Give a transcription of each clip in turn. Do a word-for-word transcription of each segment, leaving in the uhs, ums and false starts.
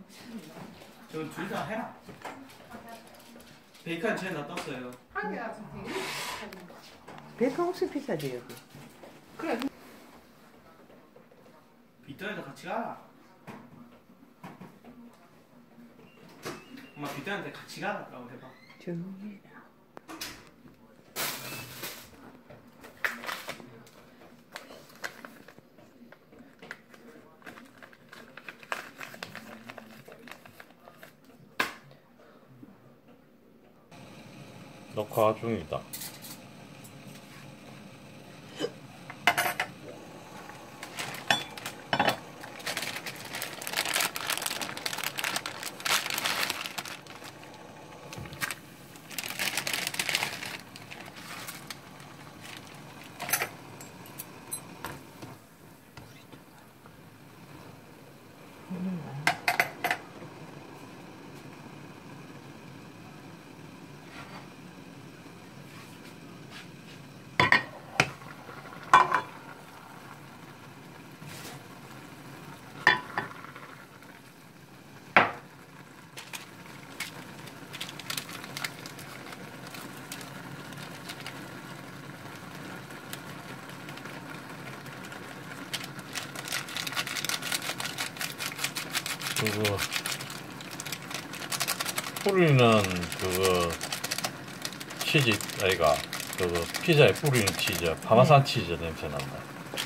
저 둘 다 해라. 베이컨 제일 나 떴어요. 한 개가 좀 되게 베이컨 혹시 비싸지 여기? 그래. 빗더에도 같이 가라. 엄마 빗더한테 같이 가라고 해봐. 조용히 해라. 녹화 중이다. 그거 뿌리는 그거 치즈 아이가 그거 피자에 뿌리는 치즈 파마산 네. 치즈 냄새 난다.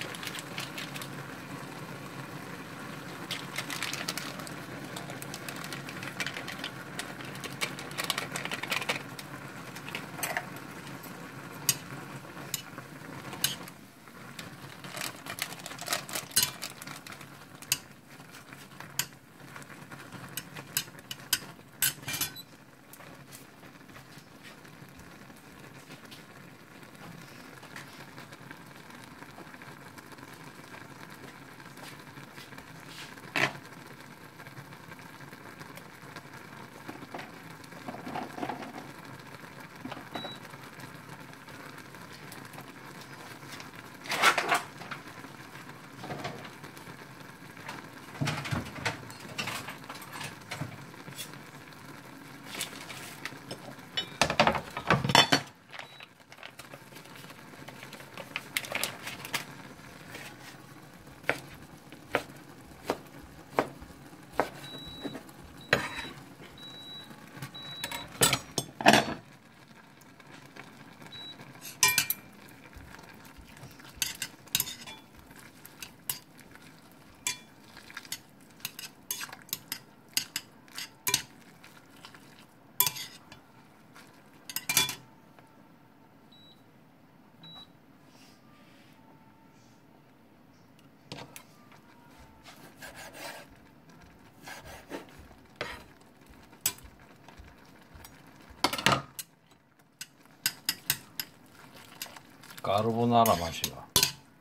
까르보나라 맛이가.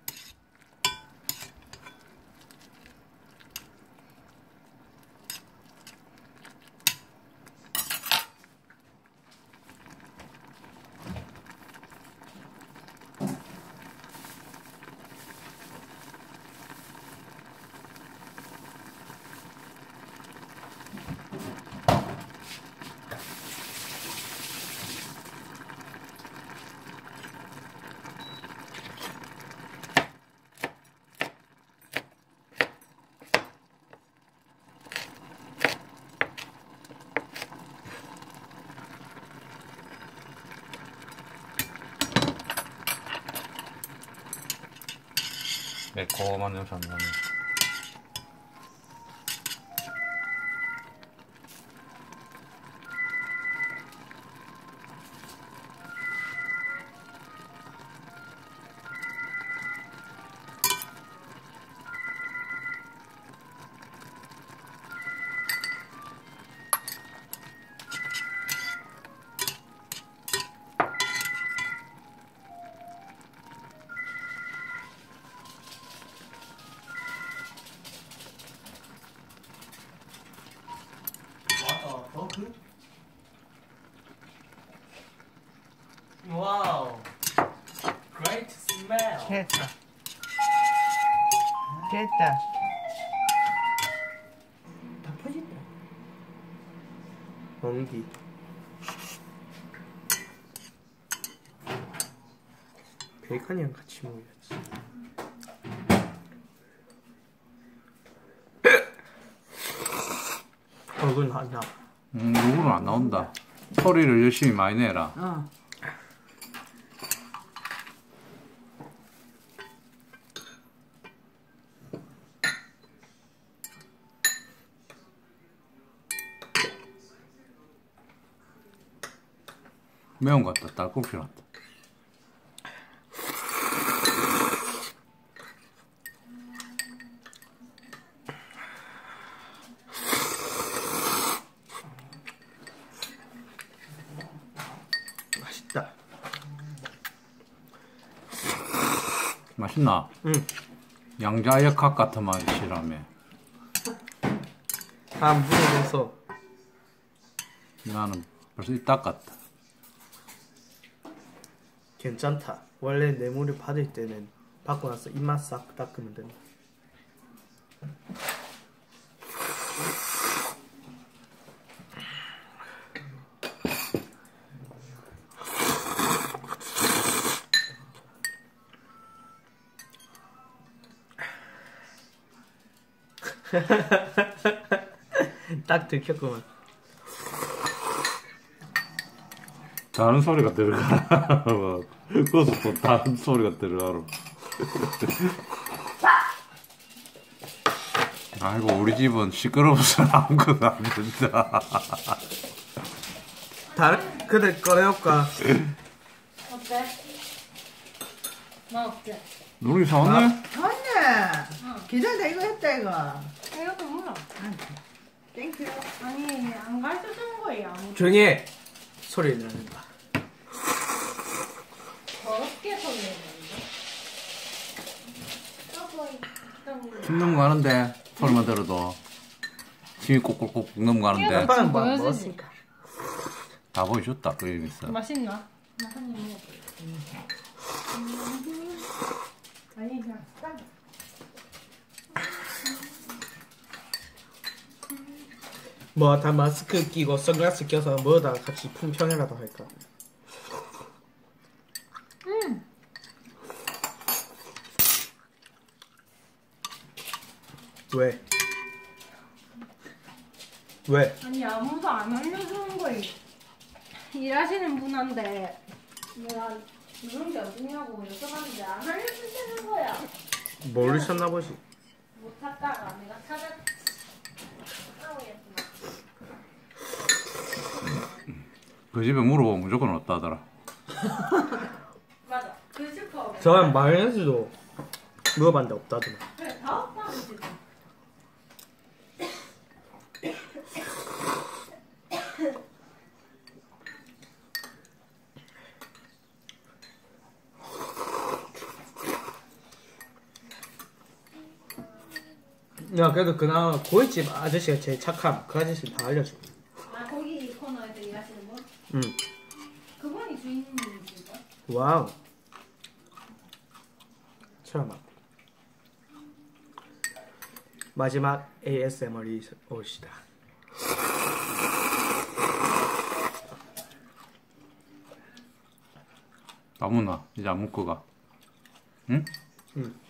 매콤한 냄새 안 나네. Oh, good. Wow. Great smell. 됐다. 됐다. 다 퍼진다. 멍기. 베이컨이랑 같이 먹어야지. 얼굴 안 나. 음, 얼굴은 안 나온다. 소리를 열심히 많이 내라. 어. 매운 것 같다. 딸꾹질 났다. 맛있다. 맛있나? 응. 양자역학 같은 맛이라며. 아, 물어봐서. 나는 벌써 입 닦았다. 괜찮다. 원래 뇌물을 받을 때는 받고 나서 입맛 싹 닦으면 된다. 딱 들켰구만. 다른 소리가 들어가. 그것도 또 다른 소리가 들어가로. 아이고, 우리 집은 시끄러워서 아무것도 안 된다. 다른 그대 꺼내올까? 어때? 맛없지? 누리 사왔네? 언니! 기다려, 이거 했다, 이거. 이것도 몰라. 땡큐. 아니 안 가르쳐주는 거예요. 아무 조용히 해. 소리 내는다. 더럽게 소리 내는데. 저거 일단 침 넘어가는데, 소리만 들어도. 침이 꼭꼭꼭 넘어가는데. 아빠는 뭐 보여주지. 먹었으니까. 다 보여줬다, 그 얘기 있어. 맛있나? 나 한 입 먹어. 음. 아니 그냥 딱. 뭐 다 마스크 끼고 선글라스 껴서 뭐다 같이 품평이라도 할까? 음. 왜? 왜? 아니 아무도 안 알려주는 거예요. 일하시는 분한테 내가 이런 게 어딨냐고 여쭤봤는데 안 알려주시는 거야. 모르셨나 보지. 못 찾다가 내가 찾았. 싸우겠구나. 그 집에 물어보면 무조건 없다 하더라. 맞아. 그 슈퍼. 저는 마요네즈도 먹어봤는데 없다더만. 그래 다 없다는 지금. 야 그래도 그나마 고깃집 아저씨가 제일 착함. 그 아저씨 다 알려줘. 아 거기 코너에서 일하시는 분? 응. 그분이 주인님이실까? 와우. 처음 봐. 마지막 에이에스엠알이 오시다. 아무나 이제 안 먹고 가. 응? 응.